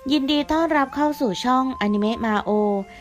ยินดีต้อนรับเข้าสู่ช่องอนิเมะมาโอ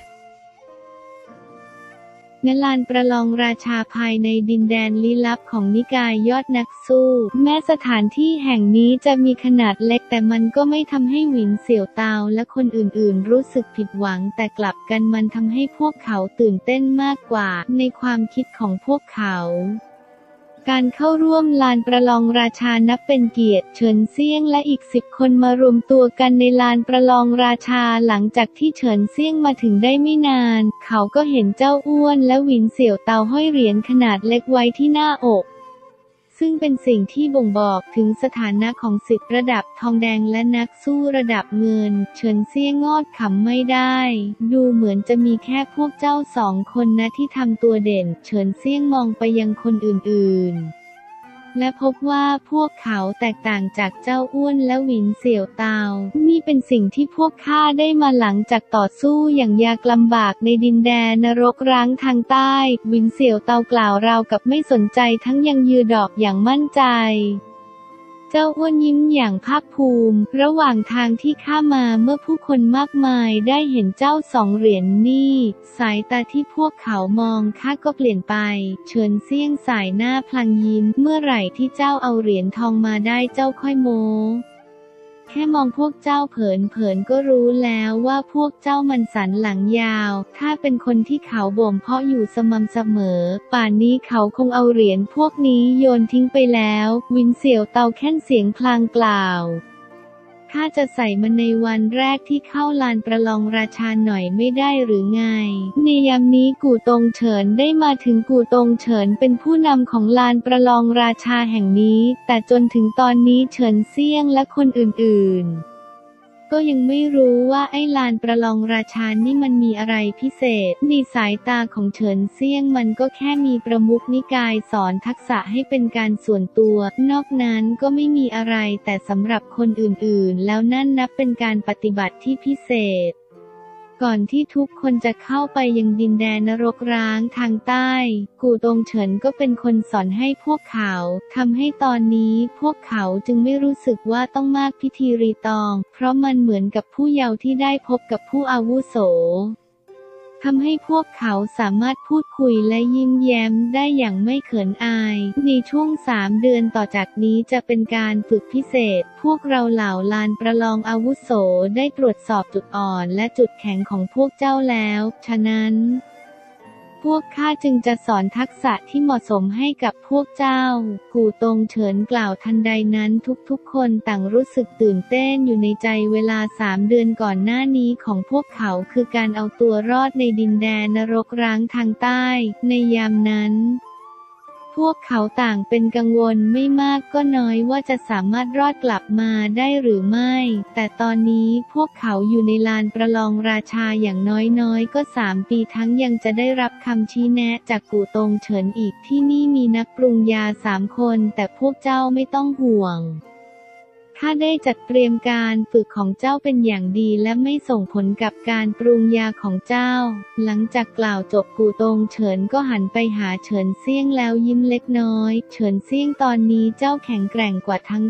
ณ ลานประลองราชาภายในดินแดนลี้ลับของนิกายยอดนักสู้แม้สถานที่แห่งนี้จะมีขนาดเล็กแต่มันก็ไม่ทำให้หวินเสี่ยวตาวและคนอื่นๆรู้สึกผิดหวังแต่กลับกันมันทำให้พวกเขาตื่นเต้นมากกว่าในความคิดของพวกเขาการเข้าร่วมลานประลองราชานับเป็นเกียรติเฉินเซี่ยงและอีก10 คนมารวมตัวกันในลานประลองราชาหลังจากที่เฉินเซี่ยงมาถึงได้ไม่นานเขาก็เห็นเจ้าอ้วนและหวินเสี่ยวเตาห้อยเหรียญขนาดเล็กไว้ที่หน้าอกซึ่งเป็นสิ่งที่บ่งบอกถึงสถานะของศิษย์ระดับทองแดงและนักสู้ระดับเงินเฉินเซี่ยงงอดขำไม่ได้ดูเหมือนจะมีแค่พวกเจ้า2 คนนะที่ทำตัวเด่นเฉินเซี่ยงมองไปยังคนอื่นๆและพบว่าพวกเขาแตกต่างจากเจ้าอ้วนและหวินเสี่ยวเตานี่เป็นสิ่งที่พวกข้าได้มาหลังจากต่อสู้อย่างยากลำบากในดินแดนนรกร้างทางใต้หวินเสี่ยวเตากล่าวราวกับไม่สนใจทั้งยังยืนดอกอย่างมั่นใจเจ้าอ้วนยิ้มอย่างภาคภูมิระหว่างทางที่ข้ามาเมื่อผู้คนมากมายได้เห็นเจ้า2 เหรียญนี่สายตาที่พวกเขามองข้าก็เปลี่ยนไปเฉินเซี่ยงสายหน้าพลางยิ้มเมื่อไหร่ที่เจ้าเอาเหรียญทองมาได้เจ้าค่อยโม้แค่มองพวกเจ้าเผินก็รู้แล้วว่าพวกเจ้ามันสันหลังยาวถ้าเป็นคนที่เขาบ่มเพาะอยู่สม่ำเสมอป่านนี้เขาคงเอาเหรียญพวกนี้โยนทิ้งไปแล้ววินเสี่ยวเตาแค่นเสียงพลางกล่าวข้าจะใส่มันในวันแรกที่เข้าลานประลองราชาหน่อยไม่ได้หรือไงในยามนี้กู่ตงเฉินได้มาถึงกู่ตงเฉินเป็นผู้นำของลานประลองราชาแห่งนี้แต่จนถึงตอนนี้เฉินเซี่ยงและคนอื่นๆก็ยังไม่รู้ว่าไอ้ลานประลองราชานี่มันมีอะไรพิเศษในสายตาของเฉินเซี่ยงมันก็แค่มีประมุขนิกายสอนทักษะให้เป็นการส่วนตัวนอกนั้นก็ไม่มีอะไรแต่สำหรับคนอื่นๆแล้วนั่นนับเป็นการปฏิบัติที่พิเศษก่อนที่ทุกคนจะเข้าไปยังดินแดนนรกร้างทางใต้กู่ตงเฉินก็เป็นคนสอนให้พวกเขาทำให้ตอนนี้พวกเขาจึงไม่รู้สึกว่าต้องมากพิธีรีตองเพราะมันเหมือนกับผู้เยาว์ที่ได้พบกับผู้อาวุโสทำให้พวกเขาสามารถพูดคุยและยิ้มแย้มได้อย่างไม่เขินอายในช่วง3 เดือนต่อจากนี้จะเป็นการฝึกพิเศษพวกเราเหล่าลานประลองอาวุโสได้ตรวจสอบจุดอ่อนและจุดแข็งของพวกเจ้าแล้วฉะนั้นพวกข้าจึงจะสอนทักษะที่เหมาะสมให้กับพวกเจ้ากู่ตงเฉินกล่าวทันใดนั้นทุกๆคนต่างรู้สึกตื่นเต้นอยู่ในใจเวลา3 เดือนก่อนหน้านี้ของพวกเขาคือการเอาตัวรอดในดินแดนนรกร้างทางใต้ในยามนั้นพวกเขาต่างเป็นกังวลไม่มากก็น้อยว่าจะสามารถรอดกลับมาได้หรือไม่แต่ตอนนี้พวกเขาอยู่ในลานประลองราชาอย่างน้อยๆก็3 ปีทั้งยังจะได้รับคำชี้แนะจากกู่ตงเฉินอีกที่นี่มีนักปรุงยา3 คนแต่พวกเจ้าไม่ต้องห่วงข้าได้จัดเตรียมการฝึกของเจ้าเป็นอย่างดีและไม่ส่งผลกับการปรุงยาของเจ้าหลังจากกล่าวจบกู่ตงเฉินก็หันไปหาเฉินเซี่ยงแล้วยิ้มเล็กน้อยเฉินเซี่ยงตอนนี้เจ้าแข็งแกร่งกว่าทั้ง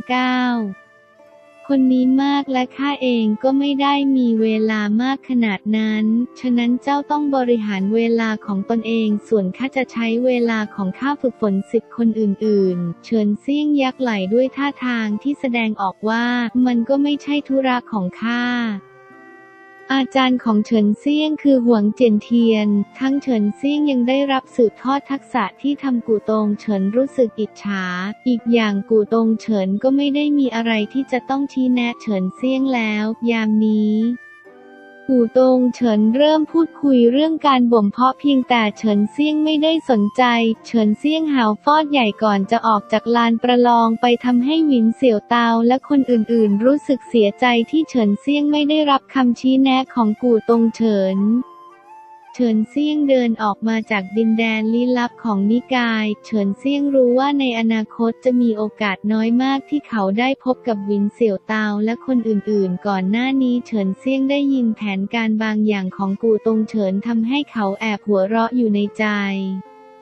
9 คนนี้มากและข้าเองก็ไม่ได้มีเวลามากขนาดนั้นฉะนั้นเจ้าต้องบริหารเวลาของตนเองส่วนข้าจะใช้เวลาของข้าฝึกฝน10 คนอื่นๆเฉินเซี่ยงยักไหล่ด้วยท่าทางที่แสดงออกว่ามันก็ไม่ใช่ธุระของข้าอาจารย์ของเฉินเซี่ยงคือหวงเจียนเทียนทั้งเฉินเซี่ยงยังได้รับสืบทอดทักษะที่ทำกู่ตงเฉินรู้สึกอิจฉาอีกอย่างกู่ตงเฉินก็ไม่ได้มีอะไรที่จะต้องชี้แนะเฉินเซี่ยงแล้วยามนี้กู่ตงเฉินเริ่มพูดคุยเรื่องการบ่มเพาะเพียงแต่เฉินเซี่ยงไม่ได้สนใจเฉินเซี่ยงหาวฟอดใหญ่ก่อนจะออกจากลานประลองไปทำให้หวินเสี่ยวเตาและคนอื่นๆรู้สึกเสียใจที่เฉินเซี่ยงไม่ได้รับคำชี้แนะของกู่ตงเฉินเฉินเซี่ยงเดินออกมาจากดินแดนลี้ลับของนิกายเฉินเซี่ยงรู้ว่าในอนาคตจะมีโอกาสน้อยมากที่เขาได้พบกับหวินเสี่ยวเตาและคนอื่นๆก่อนหน้านี้เฉินเซี่ยงได้ยินแผนการบางอย่างของกู่ตงเฉินทำให้เขาแอบหัวเราะอยู่ในใจ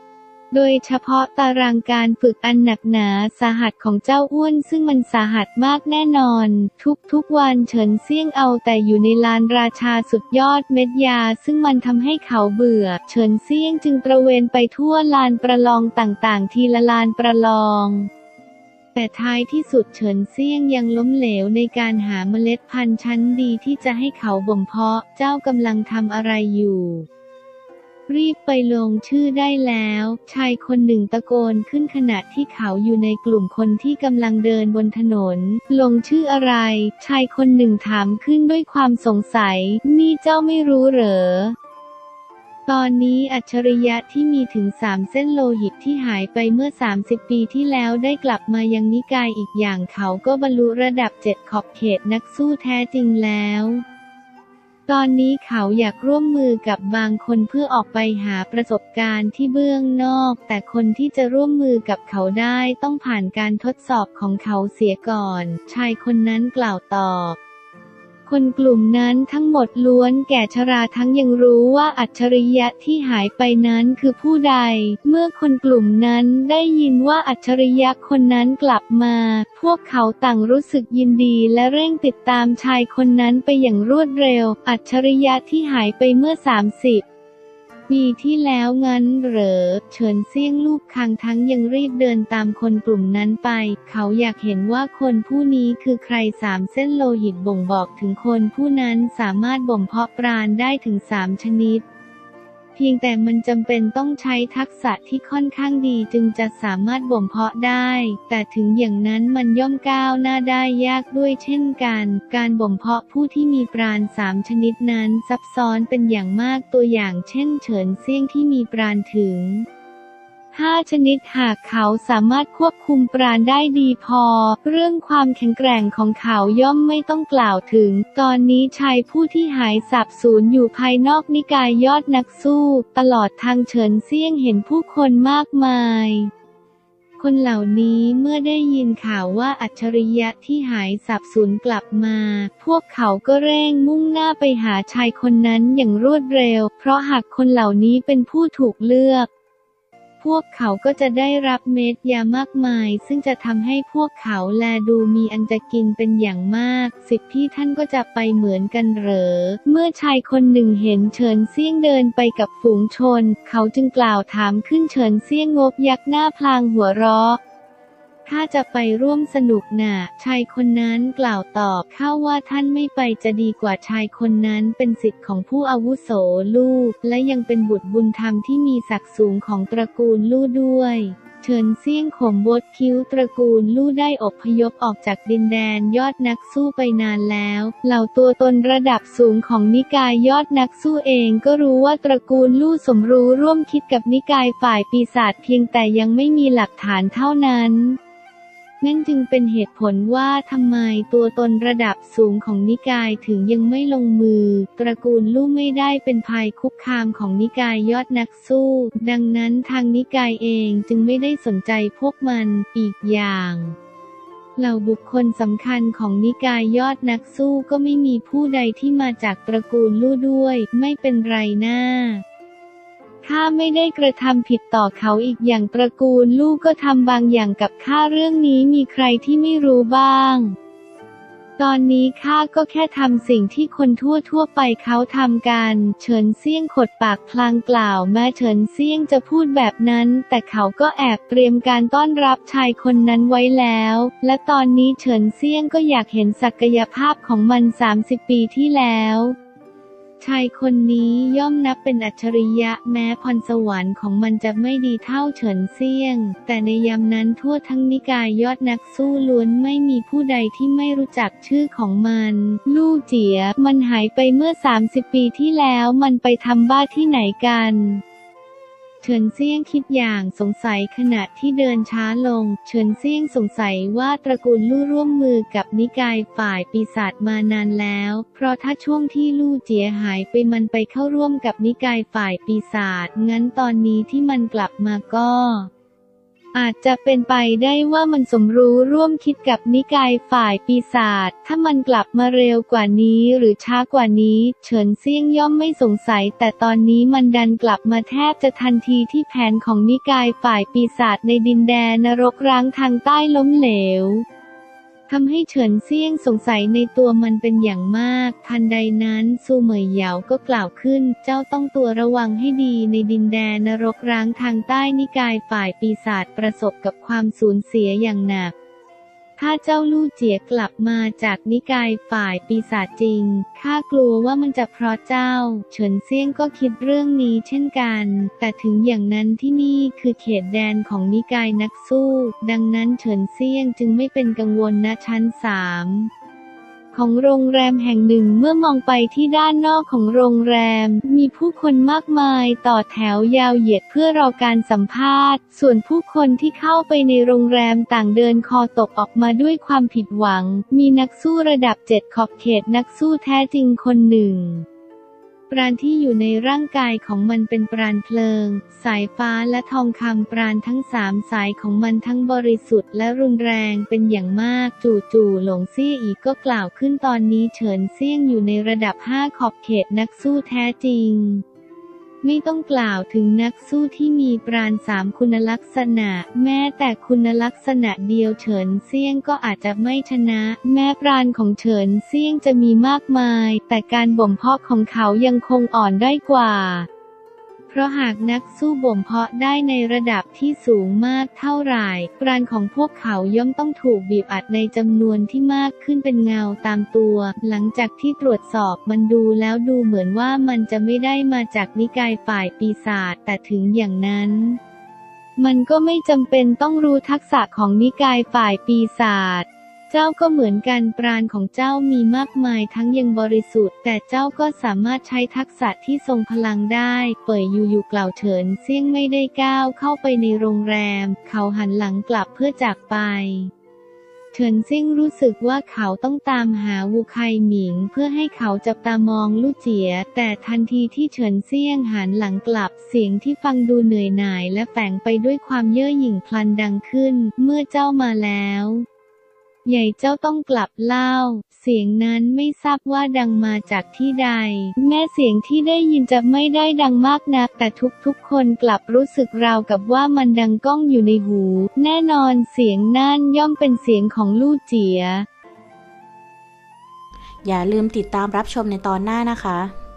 โดยเฉพาะตารางการฝึกอันหนักหนาสาหัสของเจ้าอ้วนซึ่งมันสาหัสมากแน่นอนทุกวันเฉินเซี่ยงเอาแต่อยู่ในลานราชาสุดยอดเม็ดยาซึ่งมันทำให้เขาเบื่อเฉินเซี่ยงจึงตระเวนไปทั่วลานประลองต่างๆทีละลานประลองแต่ท้ายที่สุดเฉินเซี่ยงยังล้มเหลวในการหาเมล็ดพันธุ์ชั้นดีที่จะให้เขาบ่มเพาะเจ้ากำลังทำอะไรอยู่รีบไปลงชื่อได้แล้วชายคนหนึ่งตะโกนขึ้นขณะที่เขาอยู่ในกลุ่มคนที่กำลังเดินบนถนนลงชื่ออะไรชายคนหนึ่งถามขึ้นด้วยความสงสัยนี่เจ้าไม่รู้เหรอตอนนี้อัจฉริยะที่มีถึง3เส้นโลหิตที่หายไปเมื่อ30 ปีที่แล้วได้กลับมายังนิกายอีกอย่างเขาก็บรรลุระดับ7ขอบเขตนักสู้แท้จริงแล้วตอนนี้เขาอยากร่วมมือกับบางคนเพื่อออกไปหาประสบการณ์ที่เบื้องนอกแต่คนที่จะร่วมมือกับเขาได้ต้องผ่านการทดสอบของเขาเสียก่อนชายคนนั้นกล่าวตอบคนกลุ่มนั้นทั้งหมดล้วนแก่ชราทั้งยังรู้ว่าอัจฉริยะที่หายไปนั้นคือผู้ใดเมื่อคนกลุ่มนั้นได้ยินว่าอัจฉริยะคนนั้นกลับมาพวกเขาต่างรู้สึกยินดีและเร่งติดตามชายคนนั้นไปอย่างรวดเร็วอัจฉริยะที่หายไปเมื่อ30 ปีที่แล้วงั้นเหรอเฉินเซี่ยงลูบคางทั้งยังรีบเดินตามคนกลุ่มนั้นไปเขาอยากเห็นว่าคนผู้นี้คือใคร3เส้นโลหิตบ่งบอกถึงคนผู้นั้นสามารถบ่มเพาะปราณได้ถึง3ชนิดเพียงแต่มันจำเป็นต้องใช้ทักษะที่ค่อนข้างดีจึงจะสามารถบ่มเพาะได้แต่ถึงอย่างนั้นมันย่อมก้าวหน้าได้ยากด้วยเช่นกันการบ่มเพาะผู้ที่มีปราณ3ชนิดนั้นซับซ้อนเป็นอย่างมากตัวอย่างเช่นเฉินเซี่ยงที่มีปราณถึง5ชนิดหากเขาสามารถควบคุมปราณได้ดีพอเรื่องความแข็งแกร่งของเขาย่อมไม่ต้องกล่าวถึงตอนนี้ชายผู้ที่หายสาบสูญอยู่ภายนอกนิกายยอดนักสู้ตลอดทางเฉินเซี่ยงเห็นผู้คนมากมายคนเหล่านี้เมื่อได้ยินข่าวว่าอัจฉริยะที่หายสาบสูญกลับมาพวกเขาก็เร่งมุ่งหน้าไปหาชายคนนั้นอย่างรวดเร็วเพราะหากคนเหล่านี้เป็นผู้ถูกเลือกพวกเขาก็จะได้รับเม็ดยามากมายซึ่งจะทำให้พวกเขาแลดูมีอันจะกินเป็นอย่างมาก10พี่ท่านก็จะไปเหมือนกันเหรอเมื่อชายคนหนึ่งเห็นเฉินเซี่ยงเดินไปกับฝูงชนเขาจึงกล่าวถามขึ้นเฉินเซี่ยงงบยักหน้าพลางหัวเราะถ้าจะไปร่วมสนุกน่ะชายคนนั้นกล่าวตอบข้าว่าท่านไม่ไปจะดีกว่าชายคนนั้นเป็นศิษย์ของผู้อาวุโสลู่และยังเป็นบุตรบุญธรรมที่มีศักดิ์สูงของตระกูลลู่ด้วยเฉินเซี่ยงข่มบดคิ้วตระกูลลู่ได้อพยพออกจากดินแดนยอดนักสู้ไปนานแล้วเหล่าตัวตนระดับสูงของนิกายยอดนักสู้เองก็รู้ว่าตระกูลลู่สมรู้ร่วมคิดกับนิกายฝ่ายปีศาจเพียงแต่ยังไม่มีหลักฐานเท่านั้นนั่นจึงเป็นเหตุผลว่าทำไมตัวตนระดับสูงของนิกายถึงยังไม่ลงมือตระกูลลู่ไม่ได้เป็นภัยคุกคามของนิกายยอดนักสู้ดังนั้นทางนิกายเองจึงไม่ได้สนใจพวกมันอีกอย่างเหล่าบุคคลสำคัญของนิกายยอดนักสู้ก็ไม่มีผู้ใดที่มาจากตระกูลลู่ด้วยไม่เป็นไรน่าข้าไม่ได้กระทำผิดต่อเขาอีกอย่างตระกูลลู่ก็ทำบางอย่างกับข้าเรื่องนี้มีใครที่ไม่รู้บ้างตอนนี้ข้าก็แค่ทำสิ่งที่คนทั่วไปเขาทำกันเฉินเซี่ยงขดปากพลางกล่าวแม้เฉินเซี่ยงจะพูดแบบนั้นแต่เขาก็แอบเตรียมการต้อนรับชายคนนั้นไว้แล้วและตอนนี้เฉินเซี่ยงก็อยากเห็นศักยภาพของมัน30 ปีที่แล้วชายคนนี้ย่อมนับเป็นอัจฉริยะแม้พรสวรรค์ของมันจะไม่ดีเท่าเฉินเซี่ยงแต่ในยามนั้นทั่วทั้งนิกายยอดนักสู้ล้วนไม่มีผู้ใดที่ไม่รู้จักชื่อของมันลู่เจี๋ยมันหายไปเมื่อ30 ปีที่แล้วมันไปทำบ้าที่ไหนกันเฉินเซี่ยงคิดอย่างสงสัยขณะที่เดินช้าลงเฉินเซี่ยงสงสัยว่าตระกูลลู่ร่วมมือกับนิกายฝ่ายปีศาจมานานแล้วเพราะถ้าช่วงที่ลู่เจี๋ยหายไปมันไปเข้าร่วมกับนิกายฝ่ายปีศาจงั้นตอนนี้ที่มันกลับมาก็อาจจะเป็นไปได้ว่ามันสมรู้ร่วมคิดกับนิกายฝ่ายปีศาจถ้ามันกลับมาเร็วกว่านี้หรือช้ากว่านี้เฉินเซี่ยงย่อมไม่สงสัยแต่ตอนนี้มันดันกลับมาแทบจะทันทีที่แผนของนิกายฝ่ายปีศาจในดินแดนนรกร้างทางใต้ล้มเหลวทำให้เฉินเซี่ยงสงสัยในตัวมันเป็นอย่างมากทันใดนั้นซูเหมยเหยาก็กล่าวขึ้นเจ้าต้องตัวระวังให้ดีในดินแดนนรกร้างทางใต้นิกายฝ่ายปีศาจประสบกับความสูญเสียอย่างหนักถ้าเจ้าลู่เจี๋ยกลับมาจากนิกายฝ่ายปีศาจจริงข้ากลัวว่ามันจะเพราะเจ้าเฉินเซี่ยงก็คิดเรื่องนี้เช่นกันแต่ถึงอย่างนั้นที่นี่คือเขตแดนของนิกายนักสู้ดังนั้นเฉินเซี่ยงจึงไม่เป็นกังวลณชั้น3ของโรงแรมแห่งหนึ่งเมื่อมองไปที่ด้านนอกของโรงแรมมีผู้คนมากมายต่อแถวยาวเหยียดเพื่อรอการสัมภาษณ์ส่วนผู้คนที่เข้าไปในโรงแรมต่างเดินคอตกออกมาด้วยความผิดหวังมีนักสู้ระดับ7ขอบเขตนักสู้แท้จริงคนหนึ่งปราณที่อยู่ในร่างกายของมันเป็นปราณเพลิงสายฟ้าและทองคำปราณทั้ง3สายของมันทั้งบริสุทธิ์และรุนแรงเป็นอย่างมากจู่ๆหลงเซี่ยอีก็กล่าวขึ้นตอนนี้เฉินเซี่ยงอยู่ในระดับ5ขอบเขตนักสู้แท้จริงไม่ต้องกล่าวถึงนักสู้ที่มีปราณ3คุณลักษณะแม้แต่คุณลักษณะเดียวเฉินเซี่ยงก็อาจจะไม่ชนะแม้ปราณของเฉินเซี่ยงจะมีมากมายแต่การบ่มเพาะของเขายังคงอ่อนด้อยกว่าเพราะหากนักสู้บ่มเพาะได้ในระดับที่สูงมากเท่าไหร่ปราณของพวกเขาย่อมต้องถูกบีบอัดในจำนวนที่มากขึ้นเป็นเงาตามตัวหลังจากที่ตรวจสอบมันดูแล้วดูเหมือนว่ามันจะไม่ได้มาจากนิกายฝ่ายปีศาจแต่ถึงอย่างนั้นมันก็ไม่จำเป็นต้องรู้ทักษะของนิกายฝ่ายปีศาจเจ้าก็เหมือนกันปราณของเจ้ามีมากมายทั้งยังบริสุทธิ์แต่เจ้าก็สามารถใช้ทักษะที่ทรงพลังได้เป่ยอยู่กล่าวเฉินเซี่ยงไม่ได้ก้าวเข้าไปในโรงแรมเขาหันหลังกลับเพื่อจากไปเฉินเซี่ยงรู้สึกว่าเขาต้องตามหาวูไคหมิงเพื่อให้เขาจับตามองลู่เจี๋ยแต่ทันทีที่เฉินเซี่ยงหันหลังกลับเสียงที่ฟังดูเหนื่อยหน่ายและแฝงไปด้วยความเย่อหยิ่งพลันดังขึ้นเมื่อเจ้ามาแล้วใหญ่เจ้าต้องกลับเล่าเสียงนั้นไม่ทราบว่าดังมาจากที่ใดแม้เสียงที่ได้ยินจะไม่ได้ดังมากนักแต่ทุกคนกลับรู้สึกราวกับว่ามันดังก้องอยู่ในหูแน่นอนเสียงนั่นย่อมเป็นเสียงของลู่เจี๋ยอย่าลืมติดตามรับชมในตอนหน้านะคะ